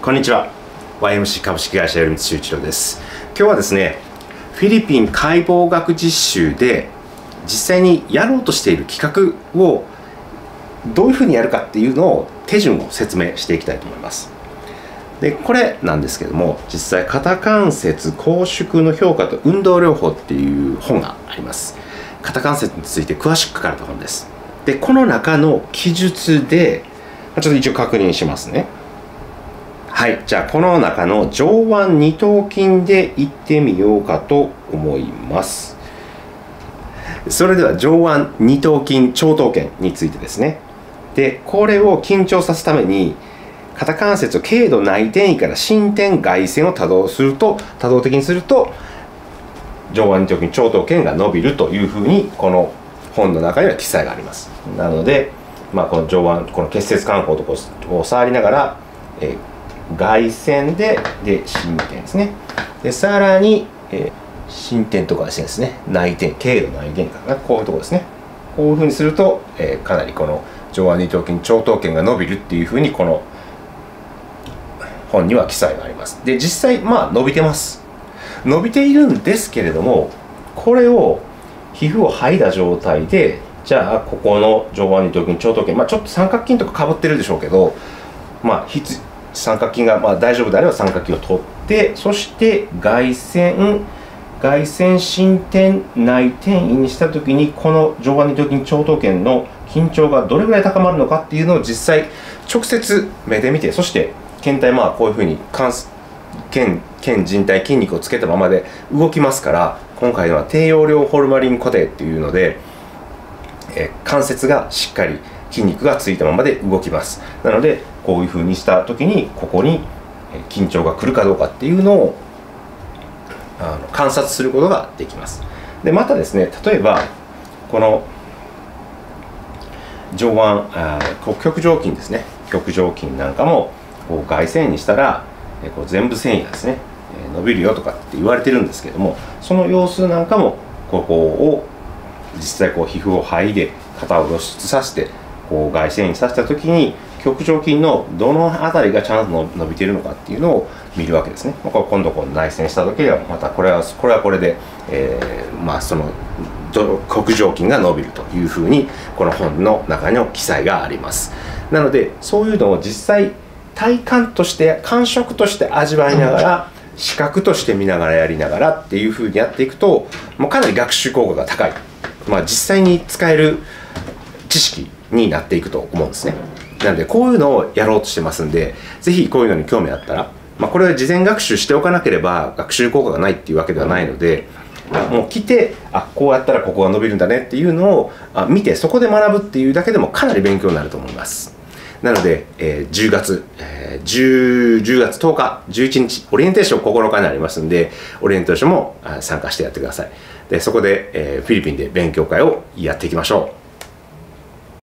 こんにちは。YMC 株式会社頼光修一郎です。今日はですね、フィリピン解剖学実習で実際にやろうとしている企画をどういうふうにやるかっていうのを手順を説明していきたいと思います。で、これなんですけども、実際肩関節拘縮の評価と運動療法っていう本があります。肩関節について詳しく書かれた本です。で、この中の記述でちょっと一応確認しますね。はい、じゃあこの中の上腕二頭筋でいってみようかと思います。それでは上腕二頭筋長頭腱についてですね。で、これを緊張させるために肩関節を軽度内転位から伸展外旋を多動的にすると上腕二頭筋長頭腱が伸びるというふうにこの本の中には記載があります。なので、この上腕この結節関節とこう触りながら、外旋で伸展ですね。でさらに、伸展とかですね、内転、軽度内転かな、こういうところですね。こういうふうにすると、かなりこの上腕二頭筋長頭腱が伸びるっていうふうにこの本には記載があります。で実際伸びてます。伸びているんですけれども、これを皮膚を剥いだ状態で、じゃあここの上腕二頭筋長頭腱、ちょっと三角筋とかかぶってるでしょうけど、三角筋が大丈夫であれば三角筋を取って、そして外旋伸展内転位にした時にこの上腕二頭筋長頭腱の緊張がどれぐらい高まるのかっていうのを実際直接目で見て、そして検体こういうふうに腱靭帯筋肉をつけたままで動きますから、今回は低用量ホルマリン固定っていうので、関節がしっかり筋肉がついたままで動きます。なのでこういうふうにした時にここに緊張が来るかどうかっていうのを観察することができます。でまたですね、例えばこの上腕極上筋ですね、極上筋なんかもこう外旋にしたらこう全部繊維がですね伸びるよとかって言われてるんですけども、その様子なんかもここを実際こう皮膚を剥いで肩を露出させてこう外旋にさせた時に極上筋のどの辺りがちゃんと伸びているのかっていうのを見るわけですね。今度この内旋した時はまたこれはこれで、その極上筋が伸びるというふうにこの本の中に記載があります。なのでそういうのを実際体感として感触として味わいながら視覚として見ながらやりながらっていうふうにやっていくとかなり学習効果が高い、実際に使える知識になっていくと思うんですね。なのでこういうのをやろうとしてますんで、ぜひこういうのに興味あったら、これは事前学習しておかなければ学習効果がないっていうわけではないので、もう来てこうやったらここが伸びるんだねっていうのを見て、そこで学ぶっていうだけでもかなり勉強になると思います。なので、10月10日11日オリエンテーション9日になりますんで、オリエンテーションも参加してやってください。でそこで、フィリピンで勉強会をやっていきましょう。